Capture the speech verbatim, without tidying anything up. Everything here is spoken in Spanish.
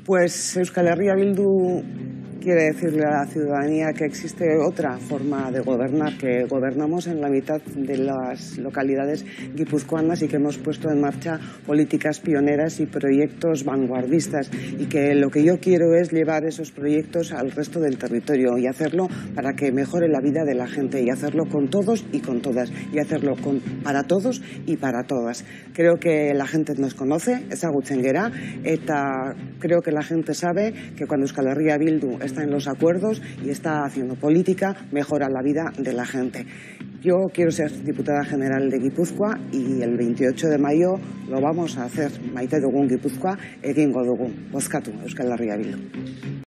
Pues Euskal Herria Bildu quiere decirle a la ciudadanía que existe otra forma de gobernar, que gobernamos en la mitad de las localidades guipuzcoanas y que hemos puesto en marcha políticas pioneras y proyectos vanguardistas, y que lo que yo quiero es llevar esos proyectos al resto del territorio y hacerlo para que mejore la vida de la gente, y hacerlo con todos y con todas, y hacerlo con, para todos y para todas. Creo que la gente nos conoce, ezagutzen gera, eta creo que la gente sabe que cuando Euskal Herria Bildu está en los acuerdos y está haciendo política, mejora la vida de la gente. Yo quiero ser diputada general de Guipúzcoa y el veintiocho de mayo lo vamos a hacer. Maite dugun Guipúzcoa egingo dugu. Bozkatu Euskal Herria Bildu.